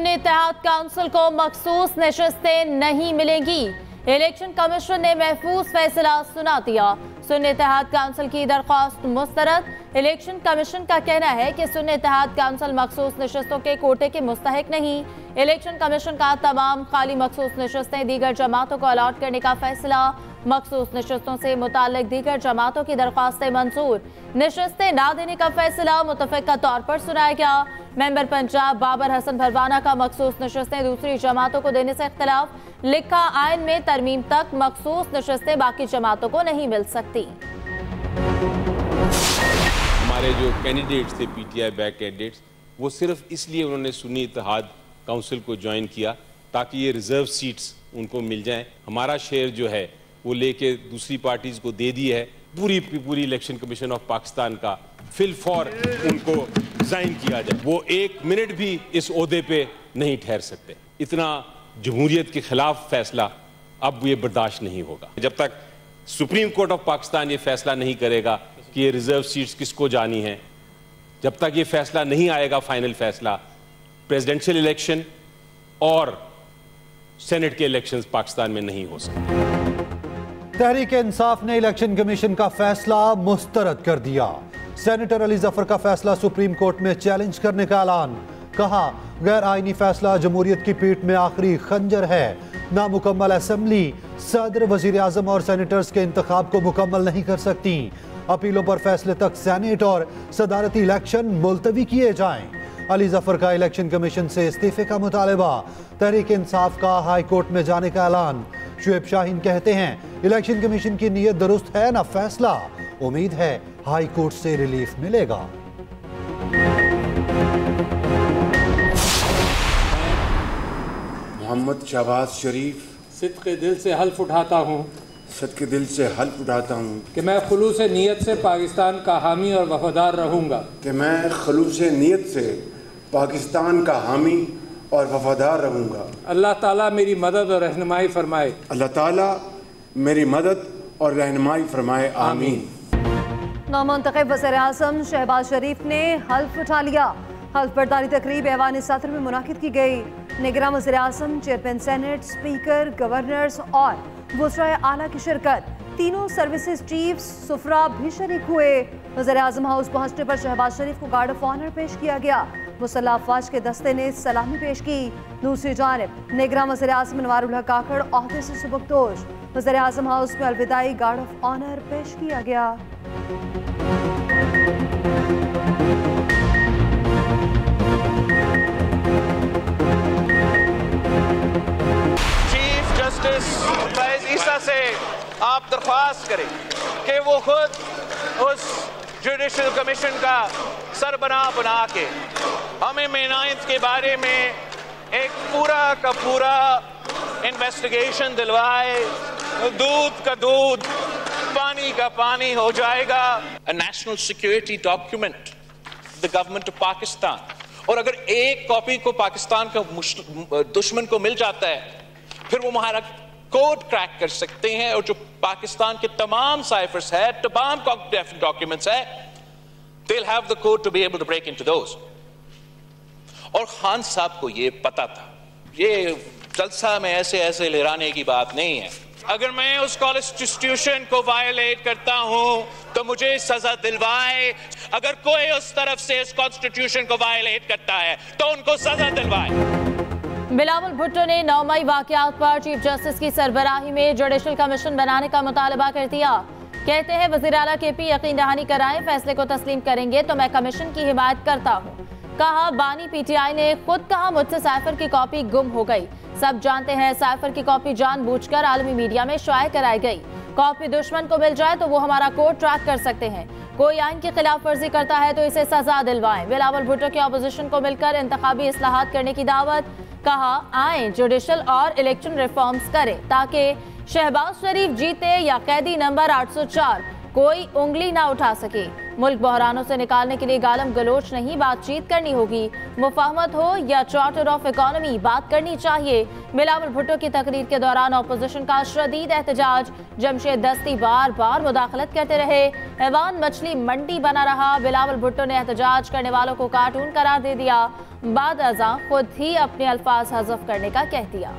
Sunni Ittehad council को मखसूस नशिस्तें नहीं मिलेंगी। इलेक्शन कमीशन ने महफूज फैसला सुना दिया। सुन्नी इत्तेहाद काउंसिल की दरख्वास्त मुस्तरद। इलेक्शन कमीशन का कहना है कि सुन्नी इत्तेहाद काउंसिल मखसूस नशिस्तों के कोटे के मुस्तहिक नहीं। इलेक्शन कमीशन का तमाम खाली मखसूस नशिस्तें दीगर जमातों को अलॉट करने का फैसला। मखसूस नशिस्तों से मुताल्लिक दीगर जमातों की दरख्वास्तें मंजूर। नशिस्तें ना देने का फैसला मुतफ़िक़ा तौर पर सुनाया गया। मेंबर पंजाब बाबर हसन भरवाना का मखसूस नशिस्तें दूसरी जमातों को देने से इख्तिलाफ। लिखा आइन में तरमीम तक मखसूस नशिस्तें बाकी जमातों को नहीं मिल सकती। हमारे जो कैंडिडेट्स थे पीटीआई बैक कैंडिडेट्स, वो सिर्फ इसलिए उन्होंने सुन्नी इत्तेहाद काउंसिल को ज्वाइन किया ताकि ये रिजर्व सीट्स उनको मिल जाएं। हमारा शेयर जो है वो लेके दूसरी पार्टीज को दे दी है। पूरी इलेक्शन कमीशन ऑफ पाकिस्तान का फिल फॉर उनको रिजाइन किया जाए। वो एक मिनट भी इस ओहदे पे नहीं ठहर सकते। इतना जमहूरियत के खिलाफ फैसला अब ये बर्दाश्त नहीं होगा। जब तक सुप्रीम कोर्ट ऑफ पाकिस्तान ये फैसला नहीं करेगा कि ये रिजर्व सीट्स किसको जानी है, जब तक ये फैसला नहीं आएगा, फाइनल फैसला, प्रेसिडेंशियल इलेक्शन और सेनेट के इलेक्शंस पाकिस्तान में नहीं हो सकते। तहरीक इंसाफ ने इलेक्शन कमीशन का फैसला मुस्तरद कर दिया। सेनेटर अली जफर का फैसला सुप्रीम कोर्ट में चैलेंज करने का ऐलान। कहा, गैर आईनी फैसला जमहूरियत की पीठ में आखिरी खंजर है। नामुकम्मल असेंबली सदर, वजीर आजम और सेनेटर्स के इंतखाब को मुकम्मल नहीं कर सकती। अपीलों पर फैसले तक सेनेट और सदारती इलेक्शन मुलतवी किए जाएं। अली जफर का इलेक्शन कमीशन से इस्तीफे का मुतालबा। तहरीक इंसाफ का हाई कोर्ट में जाने का ऐलान। शुएब शाहीन कहते हैं, इलेक्शन कमीशन की नीयत दुरुस्त है ना फैसला। उम्मीद है हाई कोर्ट से रिलीफ मिलेगा। मोहम्मद शहबाज शरीफ सिद्क़े दिल से हल्फ उठाता हूँ सदके दिल से हल्फ उठाता हूँ कि मैं खुलूस नीयत से पाकिस्तान का हामी और वफादार रहूँगा। कि मैं खुलूस नीयत से पाकिस्तान का हामी और वफादार रहूँगा। अल्लाह ताला मेरी मदद और रहनुमाई फरमाए। अल्लाह ताला मेरी मदद और रहनुमाई फरमाए, आमीन। नौमुंतखब वज़ीर आज़म शहबाज शरीफ ने हल्फ उठा लिया। हल्फ बर्दारी तकरीब ऐवान सदर में मुनाकिद की गई। निगरान वज़ीर आज़म, चेयरमैन सेनेट, स्पीकर, गवर्नर्स और वज़राए आला की शिरकत। तीनों सर्विसेज चीफ्स सुफरा भी शरीक हुए। वज़ीर आज़म हाउस पहुंचने पर शहबाज शरीफ को गार्ड ऑफ ऑनर पेश किया गया। मुसल्लह अफवाज के दस्ते ने सलामी पेश की। दूसरी जानिब निगरान वज़ीर आज़म अनवारुल हक काकड़ ओहदे से सुबकदोश। वज़ीर आज़म हाउस में अलविदाई गार्ड ऑफ ऑनर पेश किया गया। चीफ जस्टिस फैज ईसा से आप दरख्वास्त करें कि वो खुद उस जुडिशल कमीशन का सरबराह बना के हमें मेनाइंस के बारे में एक पूरा का पूरा इन्वेस्टिगेशन दिलवाए। दूध का दूध, पानी का पानी हो जाएगा। A national security document, the government of Pakistan, और अगर एक कॉपी को पाकिस्तान का दुश्मन को मिल जाता है, फिर वो हमारा कोड क्रैक कर सकते हैं और जो पाकिस्तान के तमाम साइफर्स है, तमाम डॉक्यूमेंट्स है, they'll have the code to be able to break into those। और खान साहब को ये पता था। ये जलसा में ऐसे लहराने की बात नहीं है। अगर मैं उस कॉन्स्टिट्यूशन को वायलेट करता हूं तो मुझे सजा दिलवाए। अगर कोई उस तरफ से इस कॉन्स्टिट्यूशन को वायलेट करता है तो उनको सजा दिलवाए। बिलावल भुट्टो ने 9 मई वाकयात पर चीफ जस्टिस की सरबराही में जुडिशल कमीशन बनाने का मुतालबा कर दिया। कहते हैं, वज़ीर आला KP यकीन दहानी कराएं, फैसले को तस्लीम करेंगे तो मैं कमीशन की हिमायत करता हूँ। कहा, बानी PTI ने खुद कहा मुझसे साइफर की कॉपी गुम हो गई। सब जानते हैं साइफर की कॉपी जानबूझकर आलमी मीडिया में शाये कराई गई। कॉपी दुश्मन को मिल जाए तो वो हमारा कोड ट्रैक कर सकते हैं। कोई आइन की खिलाफ वर्जी करता है तो इसे सजा दिलवाएं। बिलावल भुट्टो की अपोजिशन को मिलकर इंतखाबी इस्लाहात करने की दावत। कहा, आए जुडिशल और इलेक्शन रिफॉर्म्स करें ताकि शहबाज शरीफ जीते या कैदी नंबर 804 कोई उंगली ना उठा सके। मुल्क बहरानों से निकालने के लिए गालम गलोच नहीं, बातचीत करनी होगी। मुफाहमत हो या चार्टर ऑफ इकोनॉमी, बात करनी चाहिए। बिलावल भुट्टो की तकरीर के दौरान अपोजिशन का शदीद एहतजाज। जमशेद दस्ती बार बार मुदाखलत करते रहे। ऐवान मछली मंडी बना रहा। बिलावल भुट्टो ने एहतजाज करने वालों को कार्टून करार दे दिया। बाद अज़ां खुद ही अपने अल्फाज हज़फ करने का कह दिया।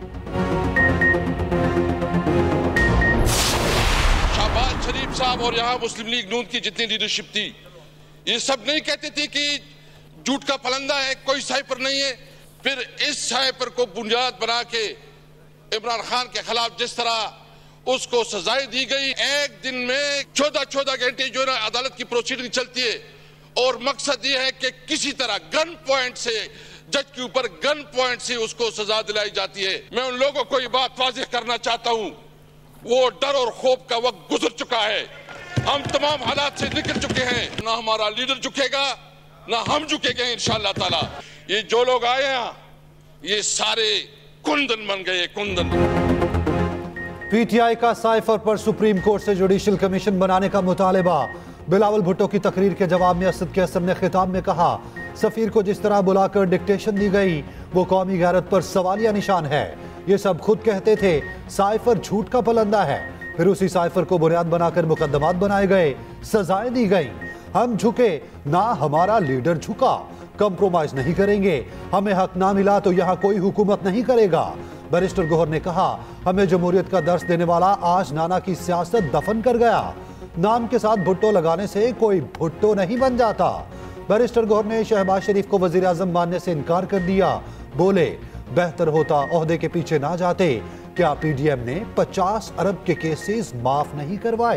शहबाज शरीफ साहब और यहाँ मुस्लिम लीग नून की जितनी लीडरशिप थी, ये सब नहीं कहती थी कि झूठ का फलंदा है, कोई साइपर नहीं है। फिर इस साइपर को बुनियाद बना के इमरान खान के खिलाफ जिस तरह उसको सजाएं दी गई, एक दिन में 14 घंटे जो है अदालत की प्रोसीडिंग चलती है और मकसद ये है कि किसी तरह गन पॉइंट से, जज के ऊपर गन पॉइंट से उसको सजा दिलाई जाती है। मैं उन लोगों को ये बात वाज़ेह करना चाहता हूं, वो डर और खौफ का वक्त गुजर चुका है। हम तमाम हालात से निकल चुके हैं। ना हमारा लीडर झुकेगा, ना हम झुकेंगे इंशाअल्लाह ताला। ये जो लोग आए हैं, ये सारे कुंदन बन गए, कुंदन। पीटीआई का साइफर पर सुप्रीम कोर्ट से जुडिशल कमीशन बनाने का मुतालबा। बिलावल भुट्टो की तकरीर के जवाब में असद कैसर ने खिताब में कहा, सफीर को जिस तरह बुलाकर डिक्टेशन दी गई वो कौमी गैरत पर सवालिया निशान है। ये सब खुद कहते थे साइफर झूठ का पलंदा है, फिर उसी साइफर को बुनियाद बनाकर मुकदमात बनाए गए, सजाएं दी गई। हम झुके ना, हमारा लीडर झुका। कंप्रोमाइज नहीं करेंगे। हमें हक ना मिला तो यहाँ कोई हुकूमत नहीं करेगा। बैरिस्टर गौहर ने कहा, हमें जमहूरियत का दर्स देने वाला आज नाना की सियासत दफन कर गया। नाम के साथ भुट्टो लगाने से कोई भुट्टो नहीं बन जाता। बैरिस्टर गौहर ने शहबाज शरीफ को वजीर आजम मानने से इनकार कर दिया। बोले, बेहतर होता ओहदे के पीछे ना जाते। क्या पीडीएम ने 50 अरब के केसेस माफ नहीं करवाए?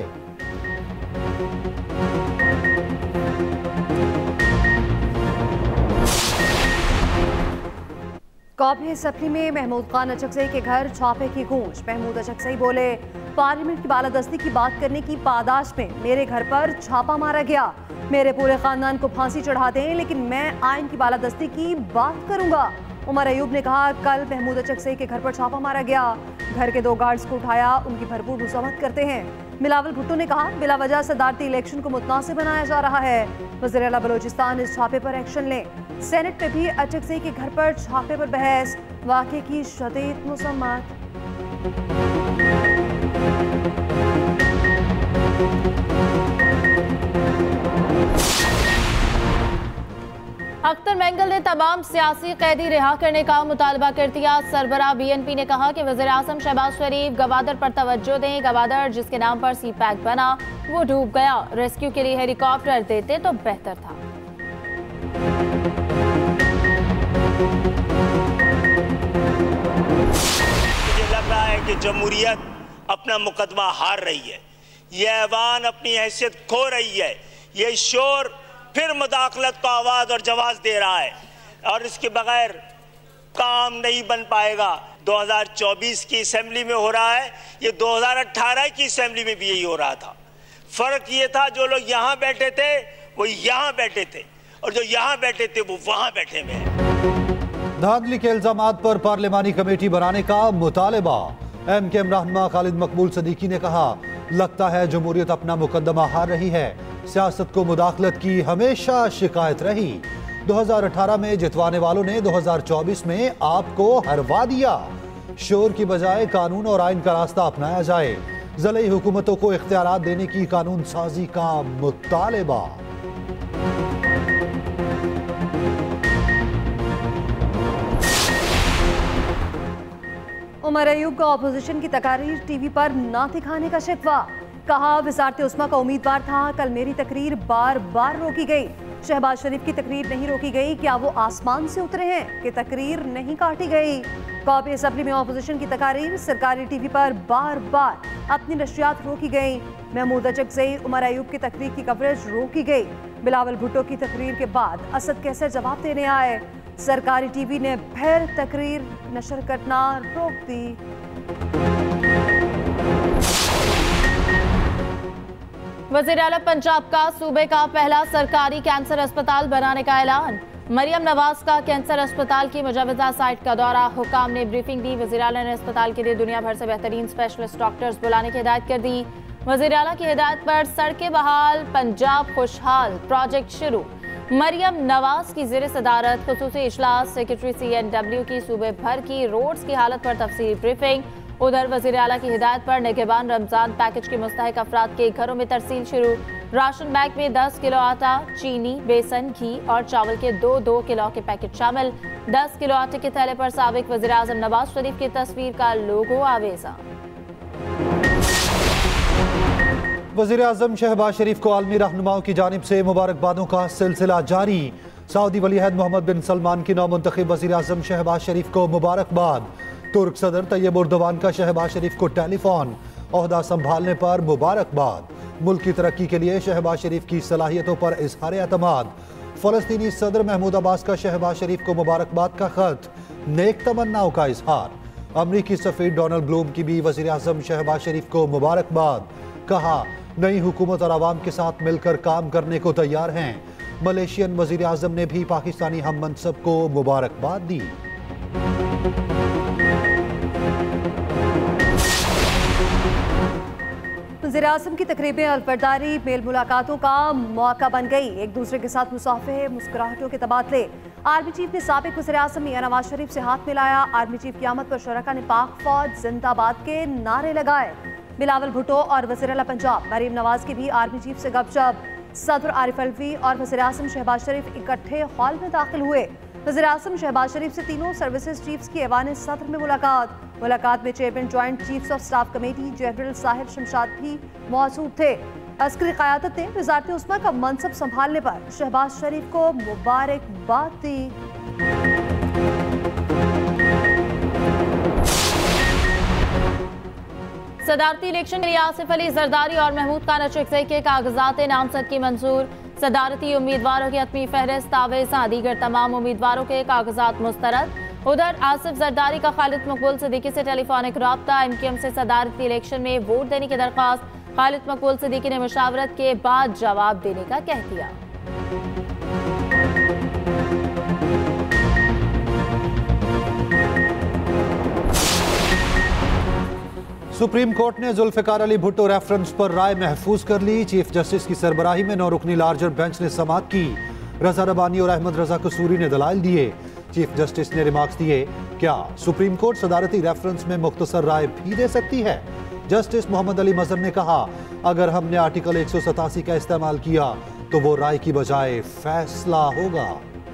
कौमी असम्बली में महमूद खान अचकजई के घर छापे की गूंज। महमूद अचकजई बोले, पार्लियामेंट की बालादस्ती की बात करने की पादाश में मेरे घर पर छापा मारा गया। मेरे पूरे खानदान को फांसी चढ़ा दें, लेकिन मैं आइन की बालादस्ती की बात करूंगा। उमर अयूब ने कहा, कल महमूद अचकजई के घर पर छापा मारा गया। घर के 2 गार्ड्स को उठाया, उनकी भरपूर मुज़ाहमत करते हैं। बिलावल भुट्टो ने कहा, बिला वजह सदारती इलेक्शन को मुतनासिब बनाया जा रहा है। वज़ीर आला बलोचिस्तान इस छापे पर एक्शन लें। सेनेट में भी अचकजई के घर पर छापे पर बहस। वाक़े की शदीद मुसम्मत। अख्तर मेंगल ने तमाम सियासी कैदी रिहा करने का मुतालबा कर दिया। सरबराह बीएनपी ने कहा कि वज़ीर आज़म शहबाज शरीफ गवादर पर तवज्जो दें। गवादर जिसके नाम पर सी पैक बना वो डूब गया। रेस्क्यू के लिए हेलीकॉप्टर देते तो बेहतर था। मुझे लग रहा है कि जमहूरियत अपना मुकदमा हार रही है। ये ऐवान अपनी हैसियत खो रही है। ये शोर फिर मुदाखलत को आवाज और जवाब दे रहा है और इसके बगैर काम नहीं बन पाएगा। 2024 की असेंबली में हो रहा है, ये 2018 की असेंबली में भी यही हो रहा था। फर्क ये था, जो लोग यहाँ बैठे थे वो यहाँ बैठे थे और जो यहाँ बैठे थे वो वहाँ बैठे हुए हैं। धांधली के इल्जामात पर पार्लिमानी कमेटी बनाने का मुतालबा। एमकेएम रहनुमा खालिद मकबूल सदीकी ने कहा, लगता है जमहूरियत अपना मुकदमा हार रही है। सियासत को मुदाखलत की हमेशा शिकायत रही। 2018 में जितवाने वालों ने 2024 में आपको हरवा दिया। शोर की बजाय कानून और आइन का रास्ता अपनाया जाए। ज़िली हुकूमतों को इख्तियारात देने की कानून साजी का मुतालबा। उमर अयूब का अपोजिशन की तकारीर टीवी पर ना दिखाने का शिकवा। कहा, वज़ारत उस्मा का उम्मीदवार था, कल मेरी तकरीर बार बार रोकी गई। शहबाज शरीफ की तकरीर नहीं रोकी गई, क्या वो आसमान से उतरे हैं कि तकरीर नहीं काटी गई? कौमी असम्बली में अपोजिशन की तकारीर सरकारी टीवी पर बार बार अपनी नशरियात रोकी गई। महमूद अचकजई, उमर अयूब की तकरीर की कवरेज रोकी गई। बिलावल भुट्टो की तकरीर के बाद असद कैसर जवाब देने आए। सरकारी टीवी ने फिर तकरीर नशर करना रोक दी। वज़ीर आला पंजाब का सूबे का पहला सरकारी कैंसर अस्पताल बनाने का ऐलान। मरियम नवाज का कैंसर अस्पताल की मुजवजा साइट का दौरा, हुकाम ने ब्रीफिंग दी। वज़ीर आला ने अस्पताल के लिए दुनिया भर से बेहतरीन स्पेशलिस्ट डॉक्टर्स बुलाने की हिदायत कर दी। वज़ीर आला की हिदायत पर सड़कें बहाल, पंजाब खुशहाल प्रोजेक्ट शुरू। मरियम नवाज की ज़ेर सदारत खुसूसी इजलास, सेक्रेटरी CNW की सूबे भर की रोड्स की हालत पर तफसीली ब्रीफिंग। उधर वज़ीर आला की हिदायत पर निगहबान रमजान पैकेज के मुस्तहिक अफराद के घरों में तरसील शुरू। राशन बैग में 10 किलो आटा, चीनी, बेसन, घी और चावल के 2-2 किलो के पैकेट शामिल। 10 किलो आटे के थैले पर साबिक वज़ीर आज़म नवाज शरीफ की तस्वीर का लोगो आवेजा। वज़ीर आज़म शहबाज शरीफ को आलमी रहनुमाओं की जानिब से मुबारकबादों का सिलसिला जारी। सऊदी वलीअहद मोहम्मद बिन सलमान की नौमुंतखब वज़ीर आज़म शहबाज शरीफ को मुबारकबाद। तुर्क सदर तैयब उर्दवान का शहबाज शरीफ को टेलीफोन, ओहदा संभालने पर मुबारकबाद। मुल्क की तरक्की के लिए शहबाज शरीफ की सलाहियतों पर इजहार एतमाद। फ़लस्तीनी सदर महमूद अब्बास का शहबाज शरीफ को मुबारकबाद का खत, नेक तमन्नाओं का इजहार। अमरीकी सफ़ीर डोनाल्ड ब्लूम की भी वज़ीर आज़म शहबाज शरीफ को मुबारकबाद। कहा, नई हुकूमत और आवाम के साथ मिलकर काम करने को तैयार हैं। मलेशियन वज़ीर आज़म ने भी पाकिस्तानी हम मनसब को मुबारकबाद दी। वज़ीर आज़म की तकरीबें अलबरदारी मेल मुलाकातों का मौका बन गई। एक दूसरे के साथ मुसाफे, मुस्कुराहटों के तबादले। आर्मी चीफ ने साबिक वज़ीर आज़म मियां नवाज शरीफ से हाथ मिलाया। आर्मी चीफ की आमद पर शरका ने पाक फौज जिंदाबाद के नारे लगाए। बिलावल भुट्टो और वज़ीर आला पंजाब मरीम नवाज की भी आर्मी चीफ से गपशप। सदर आरिफ अलवी और वज़ीर आज़म शहबाज शरीफ इकट्ठे हॉल में दाखिल हुए। वज़ीर आज़म शहबाज शरीफ से तीनों सर्विसेज चीफ्स की ऐवान सदर में मुलाकात में chairman joint chiefs of staff committee general Sahir Shamshad भी मौजूद थे। अस्करी क़यादत ने वज़ारत उस्मा का मनसब संभालने पर शहबाज शरीफ को मुबारकबाद दी। सदारती इलेक्शन के लिए आसिफ अली जरदारी और महमूद खान अशरकज़ई के कागजात नामजद की मंजूर। सदारती उम्मीदवारों की हतमी फहरिस्त आवेज़ा, दीगर तमाम उम्मीदवारों के कागजात मुस्तरद। उधर आसिफ जरदारी का खालिद मकबूल सिद्दीकी से टेलीफोनिक रब्ता। MQM से सदारती इलेक्शन में वोट देने की दरख्वास्त। खालिद मकबूल सिद्दीकी ने मुशावरत के बाद जवाब देने का कह दिया। सुप्रीम कोर्ट ने जुल्फ़िकार अली भुट्टो रेफरेंस पर राय महफूज कर ली। चीफ जस्टिस की सरबराही में 9 रुकनी लार्जर बेंच ने समाअत की। रजा रबानी और अहमद रजा कसूरी ने दलाइल दिए। चीफ जस्टिस ने रिमार्क्स दिए, क्या सुप्रीम कोर्ट सदारती रेफरेंस में मुख्तसर राय भी दे सकती है? जस्टिस मोहम्मद अली मजहर ने कहा, अगर हमने आर्टिकल 187 का इस्तेमाल किया तो वो राय की बजाय फैसला होगा।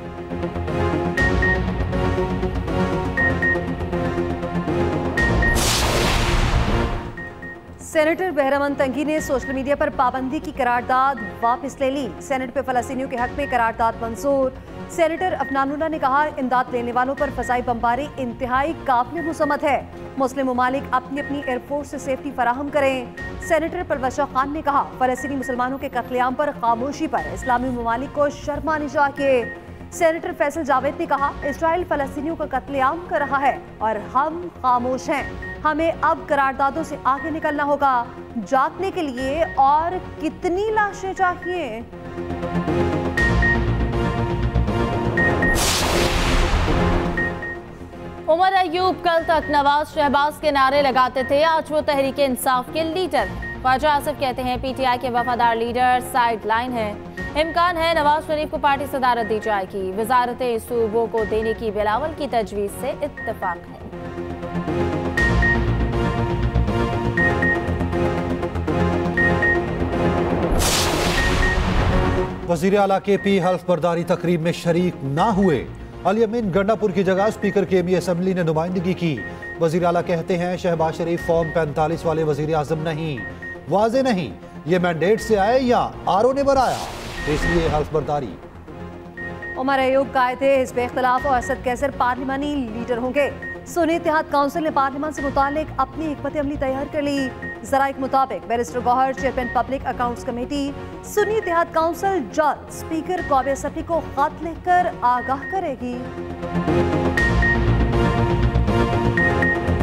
सेनेटर बहरमन तंगी ने सोशल मीडिया पर पाबंदी की करारदाद वापस ले ली। सेनेट पे फ़लस्तीनियों के हक में करारदाद मंजूर। सेनेटर अफनानुल्लाह ने कहा, इमदाद लेने वालों पर फ़ज़ाई बमबारी इंतहाई काबिल मुसम्मत है। मुस्लिम ममालिक अपनी अपनी एयरफोर्स से सेफ्टी फराहम करें। सेनेटर परवश खान ने कहा, फ़लस्तीनी मुसलमानों के कत्लेआम पर खामोशी पर इस्लामी ममालिक को शर्म आनी चाहिए। सेनेटर फैसल जावेद ने कहा, इजराइल फ़लस्तीनियों का कत्लेआम कर रहा है और हम खामोश हैं। हमें अब करारदादों से आगे निकलना होगा। जागने के लिए और कितनी लाशें चाहिए? उमर अयूब कल तक नवाज शहबाज के नारे लगाते थे, आज वो तहरीक इंसाफ के लीडर हैं। ख्वाजा आसिफ कहते हैं, PTI के वफादार लीडर साइड लाइन है। इम्कान है नवाज शरीफ को पार्टी सदारत दी जाएगी। वजारतें सूबों को देने की बिलावल की तजवीज़ से इत्तेफाक है। वज़ीर आला KP हल्फ बर्दारी तकरीब में शरीक ना हुए। अली अमीन गंडापुर की जगह स्पीकर KP असम्बली ने नुमाइंदगी की। वज़ीर आला कहते हैं, शहबाज शरीफ फॉर्म 45 वाले वज़ीर आज़म नहीं, वाज़े नहीं ये मैंडेट से आए या RO ने बनाया, इसलिए हल्फ बर्दारी। उमर अयूब कायदे हिज़्ब इख्तिलाफ और असद कैसर पार्लिमानी लीडर होंगे। सुन्नी इत्तेहाद काउंसिल ने पार्लियामान से मुताल्लिक अपनी हिकमत अमली तैयार कर ली। ज़राइक मुताबिक barrister Gohar chairman public accounts committee. Sunni Ittehad council जल्द स्पीकर कौमी असम्बली को खत लिखकर आगाह करेगी।